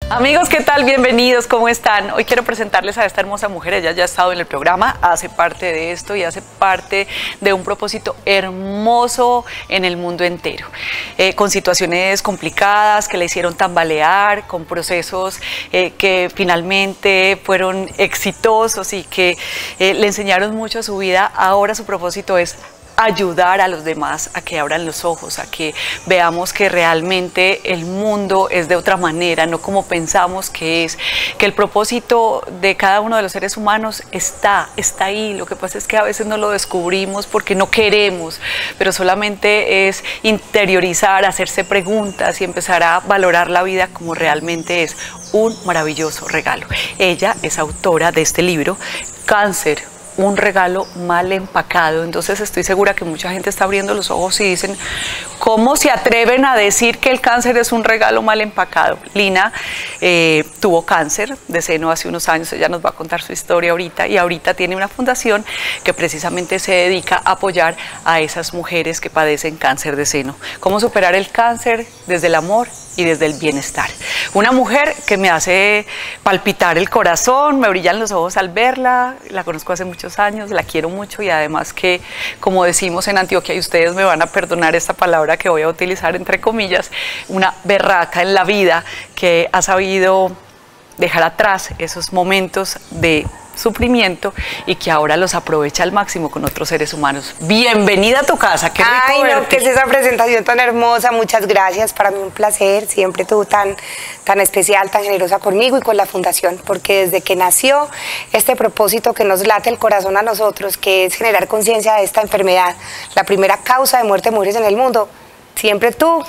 Amigos, ¿qué tal? Bienvenidos, ¿cómo están? Hoy quiero presentarles a esta hermosa mujer. Ella ya ha estado en el programa, hace parte de esto y hace parte de un propósito hermoso en el mundo entero. Con situaciones complicadas que le hicieron tambalear, con procesos que finalmente fueron exitosos y que le enseñaron mucho a su vida. Ahora su propósito es ayudar a los demás a que abran los ojos, a que veamos que realmente el mundo es de otra manera, no como pensamos que es, que el propósito de cada uno de los seres humanos está ahí. Lo que pasa es que a veces no lo descubrimos porque no queremos, pero solamente es interiorizar, hacerse preguntas y empezar a valorar la vida como realmente es, un maravilloso regalo. Ella es autora de este libro, Cáncer, un regalo mal empacado. Entonces estoy segura que mucha gente está abriendo los ojos y dicen, ¿cómo se atreven a decir que el cáncer es un regalo mal empacado? Lina tuvo cáncer de seno hace unos años, ella nos va a contar su historia ahorita, y ahorita tiene una fundación que precisamente se dedica a apoyar a esas mujeres que padecen cáncer de seno. ¿Cómo superar el cáncer desde el amor y desde el bienestar? Una mujer que me hace palpitar el corazón, me brillan los ojos al verla, la conozco hace muchos años, la quiero mucho y además que, como decimos en Antioquia, y ustedes me van a perdonar esta palabra que voy a utilizar entre comillas, una berraca en la vida que ha sabido dejar atrás esos momentos de sufrimiento y que ahora los aprovecha al máximo con otros seres humanos. Bienvenida a tu casa, qué rico verte. No, ¿qué es esa presentación tan hermosa? Muchas gracias, para mí un placer, siempre tú tan especial, tan generosa conmigo y con la fundación, porque desde que nació este propósito que nos late el corazón a nosotros, que es generar conciencia de esta enfermedad, la primera causa de muerte de mujeres en el mundo, siempre tú,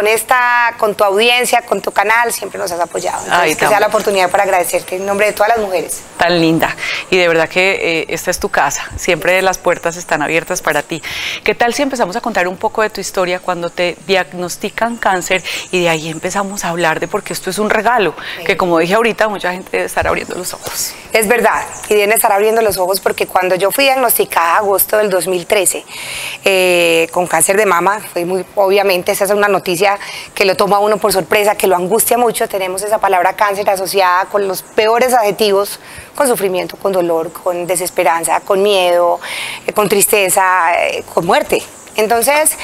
con tu audiencia, con tu canal, siempre nos has apoyado. Entonces, que sea la oportunidad para agradecerte en nombre de todas las mujeres. Tan linda. Y de verdad que esta es tu casa. Siempre las puertas están abiertas para ti. ¿Qué tal si empezamos a contar un poco de tu historia cuando te diagnostican cáncer y de ahí empezamos a hablar de por qué esto es un regalo? Sí. Que como dije ahorita, mucha gente debe estar abriendo los ojos. Es verdad, y deben estar abriendo los ojos porque cuando yo fui diagnosticada en agosto del 2013 con cáncer de mama, fue muy, obviamente esa es una noticia que lo toma uno por sorpresa, que lo angustia mucho. Tenemos esa palabra cáncer asociada con los peores adjetivos, con sufrimiento, con dolor, con desesperanza, con miedo, con tristeza, con muerte. Entonces,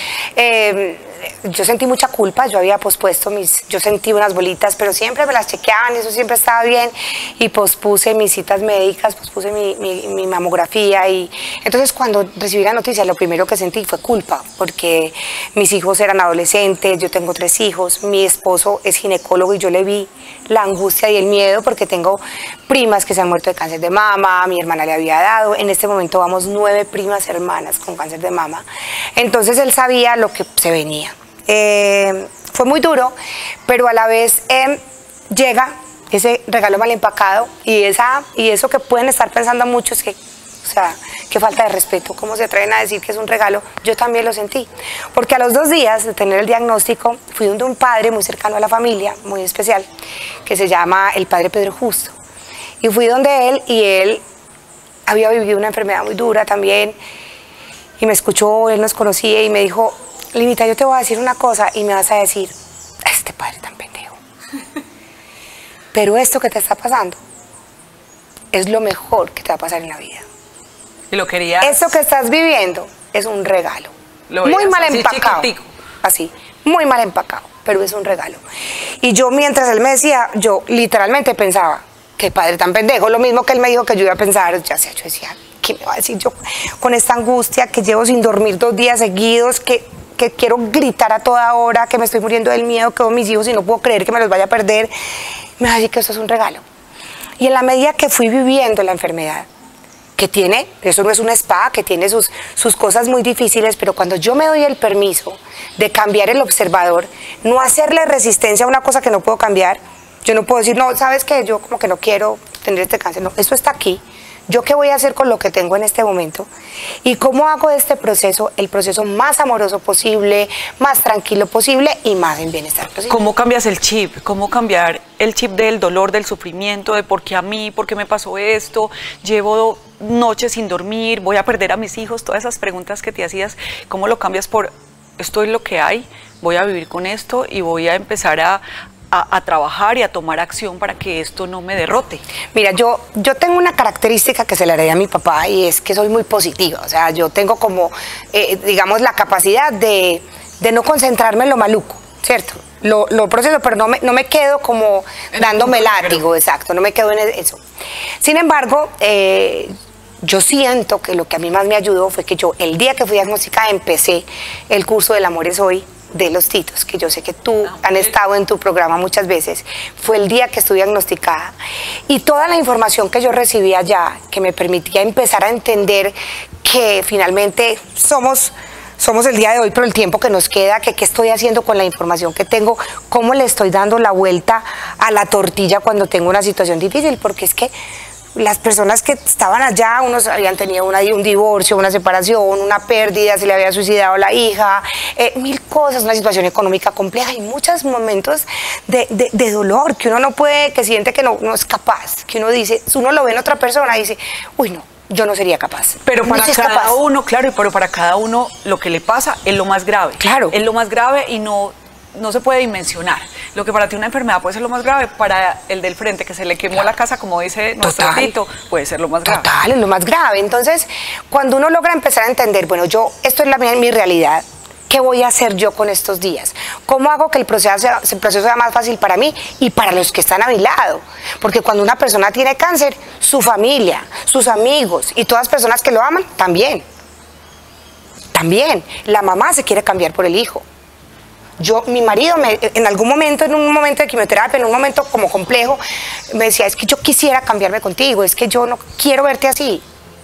yo sentí mucha culpa, yo había pospuesto yo sentí unas bolitas, pero siempre me las chequeaban, eso siempre estaba bien, y pospuse mis citas médicas, pospuse mi mamografía, y entonces cuando recibí la noticia, lo primero que sentí fue culpa, porque mis hijos eran adolescentes, yo tengo 3 hijos, mi esposo es ginecólogo y yo le vi la angustia y el miedo, porque tengo primas que se han muerto de cáncer de mama, mi hermana le había dado, en este momento vamos 9 primas hermanas con cáncer de mama, entonces él sabía lo que se venía. Fue muy duro, pero a la vez llega ese regalo mal empacado y eso que pueden estar pensando muchos que, o sea, qué falta de respeto, cómo se atreven a decir que es un regalo. Yo también lo sentí, porque a los 2 días de tener el diagnóstico fui donde un padre muy cercano a la familia, muy especial, que se llama el padre Pedro Justo, y fui donde él, y él había vivido una enfermedad muy dura también, y me escuchó, él nos conocía y me dijo: Linita, yo te voy a decir una cosa y me vas a decir, este padre tan pendejo. Pero esto que te está pasando es lo mejor que te va a pasar en la vida. ¿Y lo querías? Esto que estás viviendo es un regalo. Muy mal empacado. Así, muy mal empacado, pero es un regalo. Y yo, mientras él me decía, yo literalmente pensaba, qué padre tan pendejo, lo mismo que él me dijo que yo iba a pensar, ya sé, yo decía, ¿qué me va a decir yo con esta angustia que llevo sin dormir 2 días seguidos, que quiero gritar a toda hora, que me estoy muriendo del miedo, que veo mis hijos y no puedo creer que me los vaya a perder? Me va a decir que esto es un regalo. Y en la medida que fui viviendo la enfermedad, que tiene, eso no es un spa, que tiene sus cosas muy difíciles, pero cuando yo me doy el permiso de cambiar el observador, no hacerle resistencia a una cosa que no puedo cambiar, yo no puedo decir, no, ¿sabes qué? Yo como que no quiero tener este cáncer, no, esto está aquí. ¿Yo qué voy a hacer con lo que tengo en este momento? ¿Y cómo hago de este proceso el proceso más amoroso posible, más tranquilo posible y más en bienestar posible? ¿Cómo cambias el chip? ¿Cómo cambiar el chip del dolor, del sufrimiento, de por qué a mí, por qué me pasó esto? Llevo noches sin dormir, voy a perder a mis hijos, todas esas preguntas que te hacías, ¿cómo lo cambias por esto es lo que hay? Voy a vivir con esto y voy a empezar a a trabajar y a tomar acción para que esto no me derrote? Mira, yo tengo una característica que se le heredé a mi papá y es que soy muy positiva. O sea, yo tengo como, digamos, la capacidad de no concentrarme en lo maluco, ¿cierto? Lo proceso, pero no me quedo como dándome látigo, exacto, no me quedo en eso. Sin embargo, yo siento que lo que a mí más me ayudó fue que yo, el día que fui diagnosticada, empecé el curso del Amor es Hoy de los Titos, que yo sé que tú han estado en tu programa muchas veces. Fue el día que estuve diagnosticada y toda la información que yo recibí allá, que me permitía empezar a entender que finalmente somos el día de hoy, pero el tiempo que nos queda, que qué estoy haciendo con la información que tengo, cómo le estoy dando la vuelta a la tortilla cuando tengo una situación difícil, porque es que las personas que estaban allá, unos habían tenido un divorcio, una separación, una pérdida, se le había suicidado la hija, mil cosas, una situación económica compleja y muchos momentos de dolor que uno no puede, que siente que no es capaz, que uno dice, uno lo ve en otra persona y dice, uy no, yo no sería capaz. Pero para cada uno, claro, pero para cada uno lo que le pasa es lo más grave. Claro. Es lo más grave y no se puede dimensionar. Lo que para ti una enfermedad puede ser lo más grave, para el del frente que se le quemó la casa, como dice nuestro Tito, puede ser lo más grave. Total, es lo más grave. Entonces, cuando uno logra empezar a entender, bueno, esto es mi realidad, ¿qué voy a hacer yo con estos días? ¿Cómo hago que el proceso sea más fácil para mí y para los que están a mi lado? Porque cuando una persona tiene cáncer, su familia, sus amigos y todas las personas que lo aman, también. La mamá se quiere cambiar por el hijo. Mi marido, en un momento de quimioterapia, en un momento como complejo, me decía, es que yo quisiera cambiarme contigo, es que yo no quiero verte así.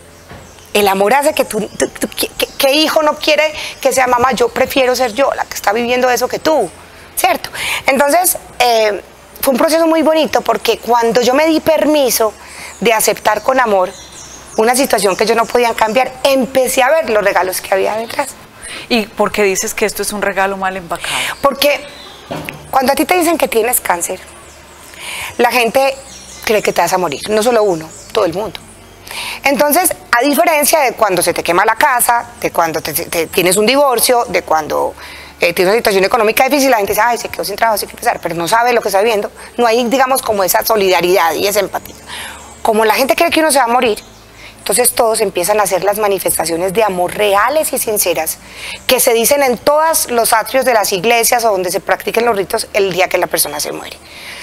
El amor hace que ¿qué hijo no quiere que sea mamá? Yo prefiero ser yo la que está viviendo eso que tú, ¿cierto? Entonces, fue un proceso muy bonito porque cuando yo me di permiso de aceptar con amor una situación que yo no podía cambiar, empecé a ver los regalos que había detrás. ¿Y por qué dices que esto es un regalo mal empacado? Porque cuando a ti te dicen que tienes cáncer, la gente cree que te vas a morir, no solo uno, todo el mundo. Entonces, a diferencia de cuando se te quema la casa, de cuando tienes un divorcio, de cuando tienes una situación económica difícil, la gente dice, ay, se quedó sin trabajo, sí que empezar, pero no sabe lo que está viviendo. No hay, digamos, como esa solidaridad y esa empatía. Como la gente cree que uno se va a morir, entonces todos empiezan a hacer las manifestaciones de amor reales y sinceras que se dicen en todos los atrios de las iglesias o donde se practiquen los ritos el día que la persona se muere.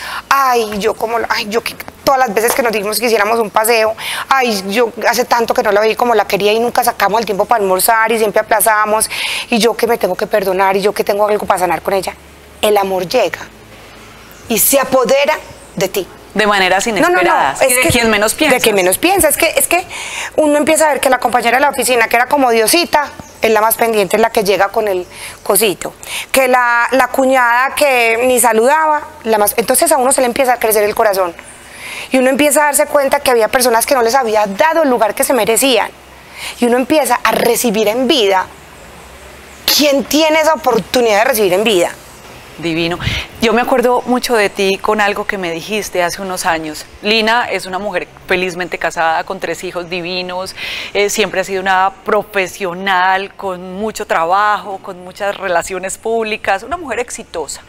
Yo todas las veces que nos dijimos que hiciéramos un paseo, yo hace tanto que no la veía como la quería y nunca sacamos el tiempo para almorzar y siempre aplazamos, y yo que me tengo que perdonar y yo que tengo algo para sanar con ella. El amor llega y se apodera de ti. De maneras inesperadas. No, y de quien menos piensa. De quien menos piensa. Es que uno empieza a ver que la compañera de la oficina, que era como Diosita, es la más pendiente, es la que llega con el cosito. Que la cuñada que ni saludaba, entonces a uno se le empieza a crecer el corazón. Y uno empieza a darse cuenta que había personas que no les había dado el lugar que se merecían. Y uno empieza a recibir en vida. ¿Quién tiene esa oportunidad de recibir en vida? Divino. Yo me acuerdo mucho de ti con algo que me dijiste hace unos años. Lina es una mujer felizmente casada con 3 hijos divinos, siempre ha sido una profesional con mucho trabajo, con muchas relaciones públicas, una mujer exitosa.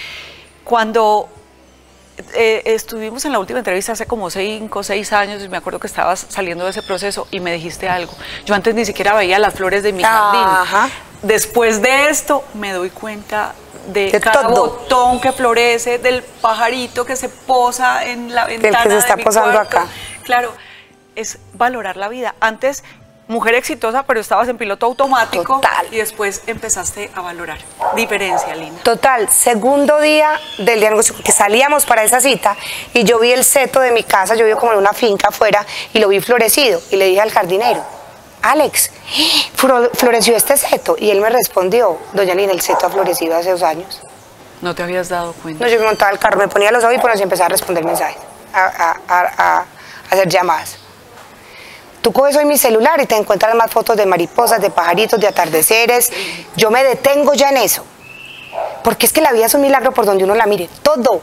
Cuando estuvimos en la última entrevista hace como 5 o 6 años, y me acuerdo que estabas saliendo de ese proceso y me dijiste algo. Yo antes ni siquiera veía las flores de mi jardín. Después de esto me doy cuenta de cada botón que florece, del pajarito que se posa en la ventana que se está de mi posando cuarto. acá. Claro, es valorar la vida. Antes, mujer exitosa, pero estabas en piloto automático. Total. Y después empezaste a valorar. Diferencia, Lina. Total, segundo día del diagnóstico, que salíamos para esa cita, y yo vi el seto de mi casa, yo vi como en una finca afuera, y lo vi florecido, y le dije al jardinero, Alex, floreció este seto, y él me respondió, doña Lina, el seto ha florecido hace 2 años. ¿No te habías dado cuenta? No, yo me montaba el carro, me ponía los audífonos y empezaba a responder mensajes, a hacer llamadas. Tú coges hoy mi celular y te encuentras más fotos de mariposas, de pajaritos, de atardeceres. Yo me detengo ya en eso, porque es que la vida es un milagro por donde uno la mire, todo.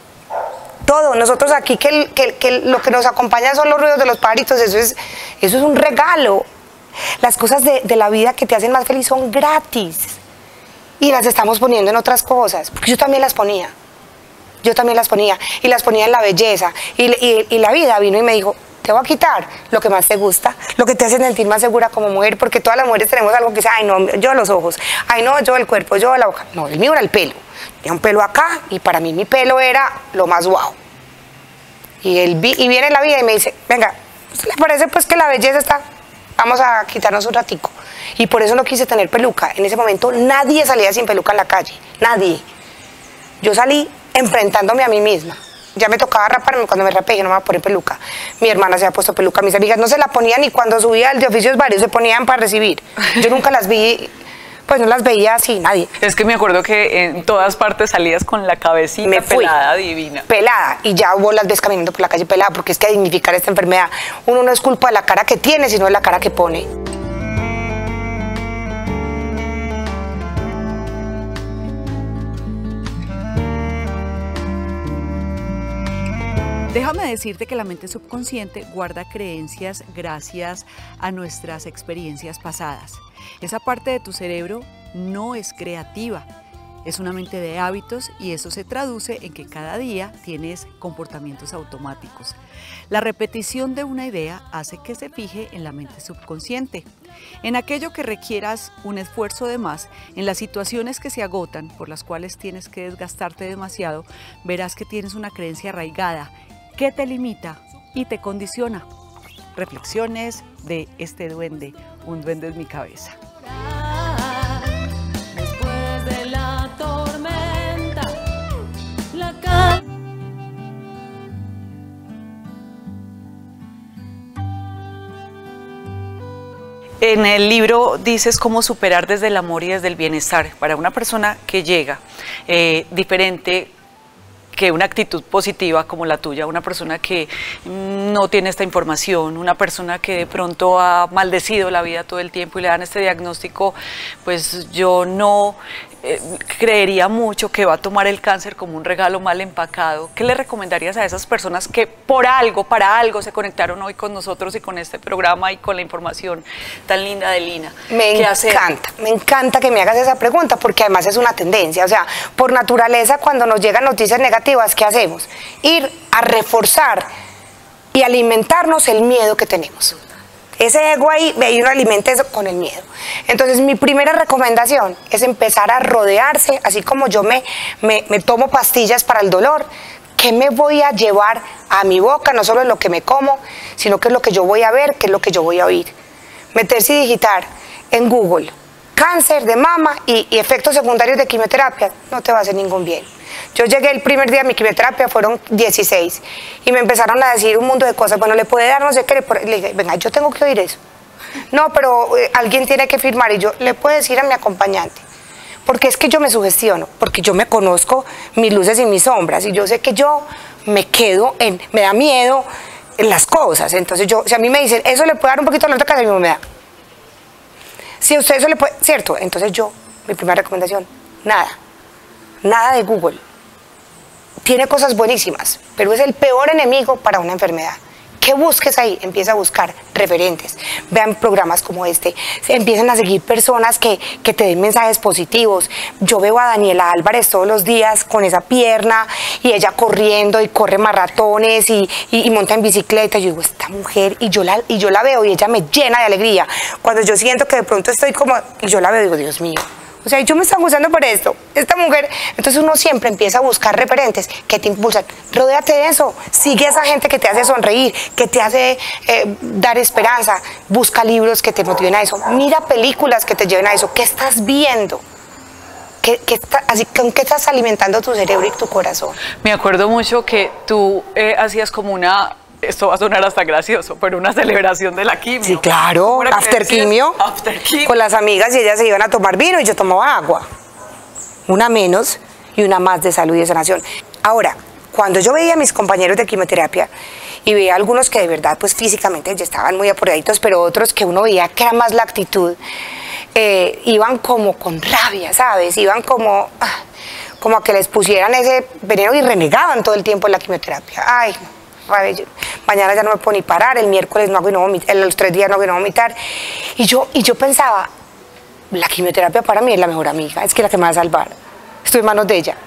Nosotros aquí que lo que nos acompaña son los ruidos de los pajaritos, eso es un regalo. Las cosas de la vida que te hacen más feliz son gratis y las estamos poniendo en otras cosas, porque yo también las ponía. yo también las ponía, y las ponía en La Belleza, y la vida vino y me dijo, te voy a quitar lo que más te gusta, lo que te hace sentir más segura como mujer, porque todas las mujeres tenemos algo que dice, ay no, yo los ojos, ay no, yo el cuerpo, yo la boca. No, el mío era el pelo. Tenía un pelo acá y para mí mi pelo era lo más guau. Y viene la vida y me dice, venga, ¿le parece pues que la belleza está? Vamos a quitarnos un ratico. Y por eso no quise tener peluca. En ese momento nadie salía sin peluca en la calle, nadie. Yo salí enfrentándome a mí misma. Ya me tocaba raparme, cuando me rapé, yo no me voy a poner peluca. Mi hermana se había puesto peluca, mis amigas no se la ponían, y cuando subía al de oficios varios se ponían para recibir. Yo nunca las vi, pues no las veía así, nadie. Es que me acuerdo que en todas partes salías con la cabecita me fui, pelada, divina. Pelada, y ya vos las ves caminando por la calle pelada, porque es que a dignificar esta enfermedad, uno no es culpa de la cara que tiene, sino de la cara que pone. Déjame decirte que la mente subconsciente guarda creencias gracias a nuestras experiencias pasadas. Esa parte de tu cerebro no es creativa, es una mente de hábitos, y eso se traduce en que cada día tienes comportamientos automáticos. La repetición de una idea hace que se fije en la mente subconsciente. En aquello que requieras un esfuerzo de más, en las situaciones que se agotan, por las cuales tienes que desgastarte demasiado, verás que tienes una creencia arraigada que te limita y te condiciona. Reflexiones de este duende, un duende en mi cabeza. Después de la tormenta, En el libro dices cómo superar desde el amor y desde el bienestar para una persona que llega diferente, que una actitud positiva como la tuya, una persona que no tiene esta información, una persona que de pronto ha maldecido la vida todo el tiempo y le dan este diagnóstico, pues yo no creería mucho que va a tomar el cáncer como un regalo mal empacado. ¿Qué le recomendarías a esas personas que por algo, para algo se conectaron hoy con nosotros y con este programa y con la información tan linda de Lina? Me encanta que me hagas esa pregunta, porque además es una tendencia. O sea, por naturaleza, cuando nos llegan noticias negativas, ¿qué hacemos? Ir a reforzar y alimentarnos el miedo que tenemos. Ese ego ahí, uno alimenta eso con el miedo. Entonces, mi primera recomendación es empezar a rodearse, así como yo me tomo pastillas para el dolor, ¿qué me voy a llevar a mi boca? No solo es lo que me como, sino que es lo que yo voy a ver, que es lo que yo voy a oír. Meterse y digitar en Google, cáncer de mama y efectos secundarios de quimioterapia, no te va a hacer ningún bien. Yo llegué el primer día de mi quimioterapia, fueron 16, y me empezaron a decir un mundo de cosas. Bueno, le puede dar no sé qué, le dije, venga, yo tengo que oír eso. No, pero alguien tiene que firmar, y yo le puedo decir a mi acompañante, porque es que yo me sugestiono, porque yo me conozco mis luces y mis sombras, y yo sé que yo me quedo me da miedo en las cosas. Entonces si a mí me dicen, eso le puede dar un poquito a la otra casa, a mí me da. Si a usted eso le puede, ¿cierto? Entonces mi primera recomendación, nada de Google. Tiene cosas buenísimas, pero es el peor enemigo para una enfermedad. ¿Qué busques ahí? Empieza a buscar referentes. Vean programas como este. Se empiezan a seguir personas que te den mensajes positivos. Yo veo a Daniela Álvarez todos los días con esa pierna, y ella corriendo y corre maratones y monta en bicicleta. Yo digo, esta mujer, y yo la veo y ella me llena de alegría. Cuando yo siento que de pronto estoy como, y yo la veo, digo, Dios mío. O sea, yo me estoy gustando por esto, esta mujer. Entonces uno siempre empieza a buscar referentes que te impulsan. Rodéate de eso, sigue a esa gente que te hace sonreír, que te hace dar esperanza. Busca libros que te motiven a eso, mira películas que te lleven a eso. ¿Qué estás viendo? ¿Con qué estás alimentando tu cerebro y tu corazón? Me acuerdo mucho que tú hacías como esto va a sonar hasta gracioso, pero una celebración de la quimio. Sí, claro, after quimio, con las amigas, y ellas se iban a tomar vino y yo tomaba agua. Una menos y una más de salud y de sanación. Ahora, cuando yo veía a mis compañeros de quimioterapia y veía a algunos que de verdad, pues físicamente ya estaban muy apuraditos, pero otros que uno veía que era más la actitud, iban como con rabia, ¿sabes? Iban como a que les pusieran ese veneno y renegaban todo el tiempo en la quimioterapia. Ay, mañana ya no me puedo ni parar, el miércoles no hago y no vomitar, los 3 días no hago y no vomitar. Y yo pensaba, la quimioterapia para mí es la mejor amiga, es que la que me va a salvar. Estoy en manos de ella.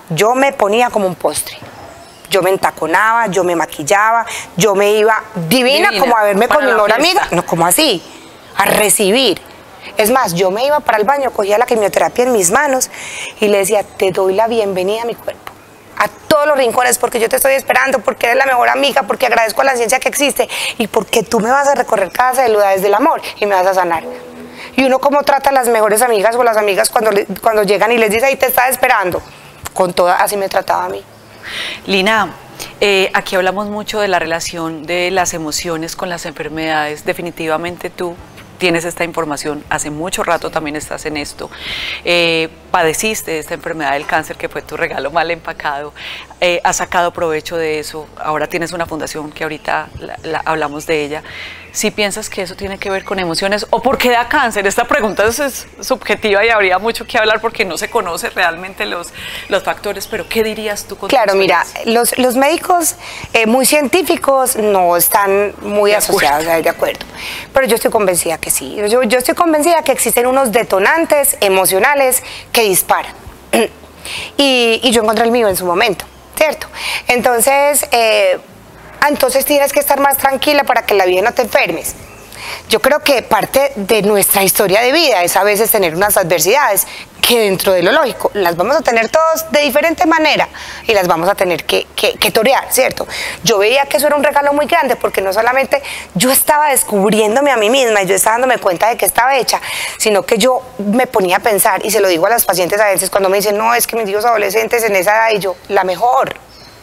yo me ponía como un postre. Yo me entaconaba, yo me maquillaba, yo me iba divina como a verme con mi mejor amiga. No, como así, a recibir. Es más, yo me iba para el baño, cogía la quimioterapia en mis manos y le decía, te doy la bienvenida a mi cuerpo, a todos los rincones, porque yo te estoy esperando, porque eres la mejor amiga, porque agradezco a la ciencia que existe y porque tú me vas a recorrer cada célula desde el amor y me vas a sanar. Y uno como trata a las mejores amigas o las amigas cuando llegan y les dice, ahí te está esperando. Con toda, así me trataba a mí. Lina, aquí hablamos mucho de la relación de las emociones con las enfermedades. Definitivamente tú tienes esta información, hace mucho rato también estás en esto, padeciste de esta enfermedad del cáncer que fue tu regalo mal empacado, has sacado provecho de eso, ahora tienes una fundación que ahorita hablamos de ella. Si piensas que eso tiene que ver con emociones o por qué da cáncer, esta pregunta es subjetiva y habría mucho que hablar porque no se conoce realmente los factores, pero ¿qué dirías tú con tu experiencia? Mira, los médicos muy científicos no están muy asociados de acuerdo, pero yo estoy convencida que sí, yo estoy convencida que existen unos detonantes emocionales que disparan y yo encontré el mío en su momento, ¿cierto? Entonces tienes que estar más tranquila para que en la vida no te enfermes. Yo creo que parte de nuestra historia de vida es a veces tener unas adversidades que dentro de lo lógico las vamos a tener todos de diferente manera y las vamos a tener que torear, ¿cierto? Yo veía que eso era un regalo muy grande porque no solamente yo estaba descubriéndome a mí misma y yo estaba dándome cuenta de que estaba hecha, sino que yo me ponía a pensar, y se lo digo a las pacientes a veces cuando me dicen, no, es que mis hijos adolescentes en esa edad, y yo, la mejor,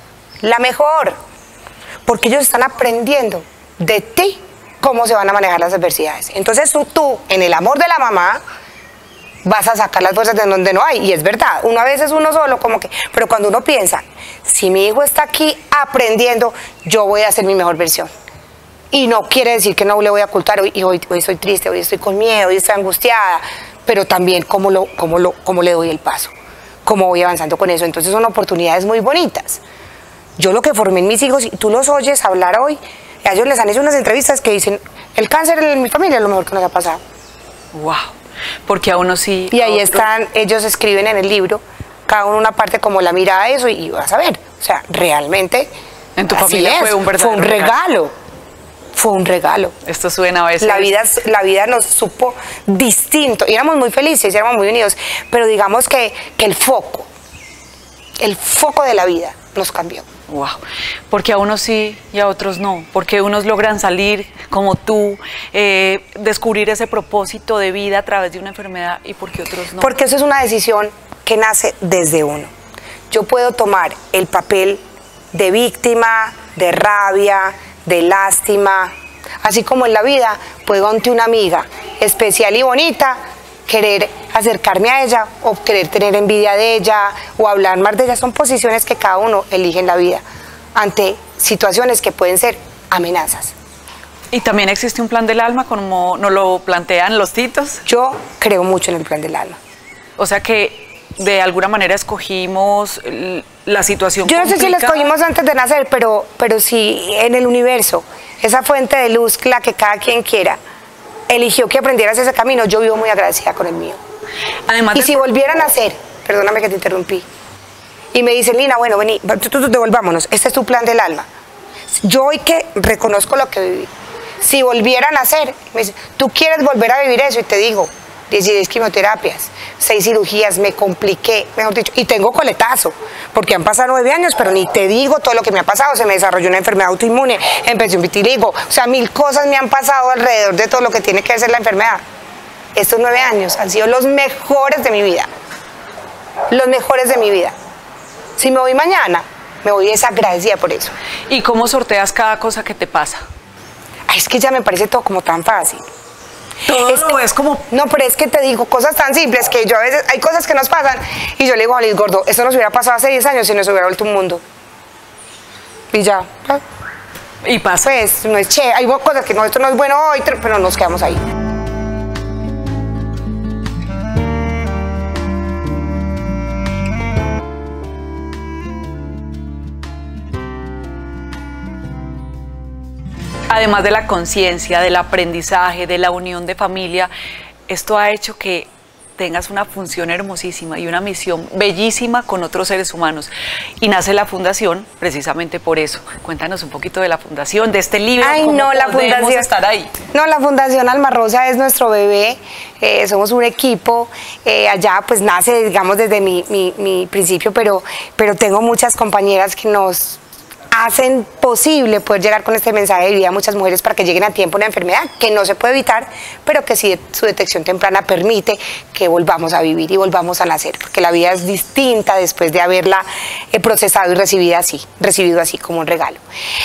porque ellos están aprendiendo de ti cómo se van a manejar las adversidades. Entonces tú, en el amor de la mamá, vas a sacar las fuerzas de donde no hay, y es verdad, uno a veces uno solo como que, pero cuando uno piensa, si mi hijo está aquí aprendiendo, yo voy a hacer mi mejor versión. Y no quiere decir que no le voy a ocultar, hoy estoy triste, hoy estoy con miedo, hoy estoy angustiada, pero también cómo le doy el paso, cómo voy avanzando con eso. Entonces son oportunidades muy bonitas. Yo lo que formé en mis hijos, y tú los oyes hablar hoy, a ellos les han hecho unas entrevistas que dicen, el cáncer en mi familia es lo mejor que nos ha pasado. Wow, porque a uno sí. Y ahí están, ellos escriben en el libro, cada uno una parte como la mira a eso y vas a ver, o sea, realmente en tu familia fue un verdadero regalo. Fue un regalo. Esto suena a veces. La vida nos supo distinto, y éramos muy felices, y éramos muy unidos, pero digamos que el foco de la vida nos cambió. Wow, porque a unos sí y a otros no, porque unos logran salir como tú, descubrir ese propósito de vida a través de una enfermedad, y porque otros no. Porque eso es una decisión que nace desde uno. Yo puedo tomar el papel de víctima, de rabia, de lástima, así como en la vida puedo ante una amiga especial y bonita querer acercarme a ella o querer tener envidia de ella o hablar más de ella. Son posiciones que cada uno elige en la vida ante situaciones que pueden ser amenazas. ¿Y también existe un plan del alma como nos lo plantean los titos? Yo creo mucho en el plan del alma. O sea que de alguna manera escogimos la situación Yo no sé si la complicada. escogimos antes de nacer, pero sí en el universo, esa fuente de luz, la que cada quien quiera, eligió que aprendieras ese camino. Yo vivo muy agradecida con el mío. Además y si volvieran a hacer, perdóname que te interrumpí, y me dicen, Lina, bueno, vení, devolvámonos, este es tu plan del alma. Yo hoy que reconozco lo que viví, si volvieran a hacer, me dicen, ¿tú quieres volver a vivir eso? Y te digo, 16 quimioterapias, 6 cirugías, me compliqué, mejor dicho, y tengo coletazo, porque han pasado 9 años, pero ni te digo todo lo que me ha pasado. Se me desarrolló una enfermedad autoinmune, empecé un vitiligo, o sea, 1000 cosas me han pasado alrededor de todo lo que tiene que ser la enfermedad. Estos 9 años han sido los mejores de mi vida, los mejores de mi vida. Si me voy mañana, me voy desagradecida por eso. ¿Y cómo sorteas cada cosa que te pasa? Ay, es que ya me parece todo como tan fácil. Todo es como... No, pero es que te digo cosas tan simples que yo a veces, hay cosas que nos pasan y yo le digo a Luis Gordo, esto nos hubiera pasado hace 10 años si nos hubiera vuelto un mundo. Y ya. Y pasa. Pues, no es hay cosas que no, esto no es bueno hoy, pero nos quedamos ahí. Además de la conciencia, del aprendizaje, de la unión de familia, esto ha hecho que tengas una función hermosísima y una misión bellísima con otros seres humanos. Y nace la fundación precisamente por eso. Cuéntanos un poquito de la fundación, de este libro. Ay, ¿cómo no, la podemos fundación estar ahí? No, la Fundación Alma Rosa es nuestro bebé, somos un equipo, allá pues nace, digamos, desde mi principio, pero tengo muchas compañeras que nos hacen posible poder llegar con este mensaje de vida a muchas mujeres para que lleguen a tiempo a una enfermedad que no se puede evitar, pero que sí su detección temprana permite que volvamos a vivir y volvamos a nacer, porque la vida es distinta después de haberla procesado y recibido así como un regalo.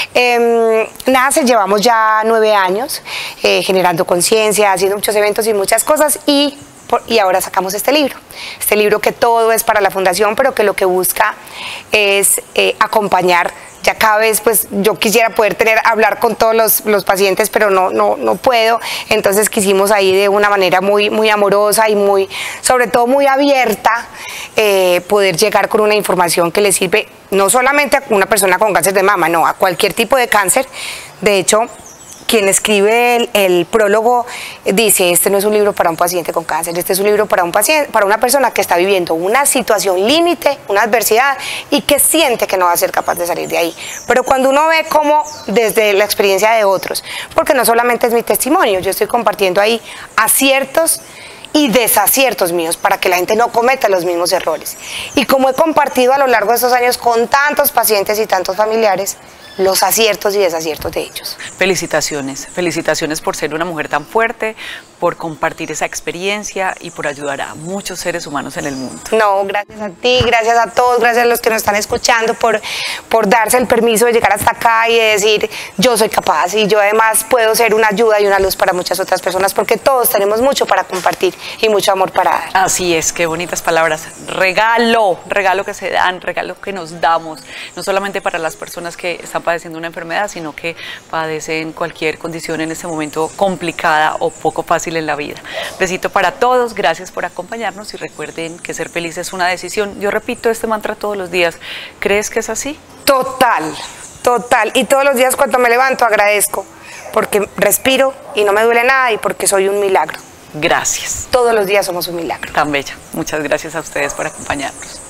Nace, llevamos ya 9 años generando conciencia, haciendo muchos eventos y muchas cosas y ahora sacamos este libro que todo es para la fundación, pero que lo que busca es acompañar. Ya cada vez pues yo quisiera poder hablar con todos los pacientes, pero no puedo, entonces quisimos ahí de una manera muy amorosa y sobre todo muy abierta, poder llegar con una información que le sirve no solamente a una persona con cáncer de mama, no, a cualquier tipo de cáncer. De hecho, quien escribe el prólogo dice, este no es un libro para un paciente con cáncer, este es un libro para una persona que está viviendo una situación límite, una adversidad y que siente que no va a ser capaz de salir de ahí. Pero cuando uno ve cómo desde la experiencia de otros, porque no solamente es mi testimonio, yo estoy compartiendo ahí aciertos y desaciertos míos para que la gente no cometa los mismos errores. Y como he compartido a lo largo de estos años con tantos pacientes y tantos familiares, los aciertos y desaciertos de ellos. Felicitaciones, felicitaciones por ser una mujer tan fuerte, por compartir esa experiencia y por ayudar a muchos seres humanos en el mundo. No, gracias a ti, gracias a todos, gracias a los que nos están escuchando por darse el permiso de llegar hasta acá y de decir, yo soy capaz y yo además puedo ser una ayuda y una luz para muchas otras personas, porque todos tenemos mucho para compartir y mucho amor para dar. Así es, qué bonitas palabras. Regalo que se dan, regalo que nos damos, no solamente para las personas que están padeciendo una enfermedad, sino que padecen cualquier condición en este momento complicada o poco fácil en la vida. Besito para todos, gracias por acompañarnos y recuerden que ser feliz es una decisión. Yo repito este mantra todos los días. ¿Crees que es así? Total. Y todos los días cuando me levanto agradezco, porque respiro y no me duele nada y porque soy un milagro. Gracias. Todos los días somos un milagro. Tan bella. Muchas gracias a ustedes por acompañarnos.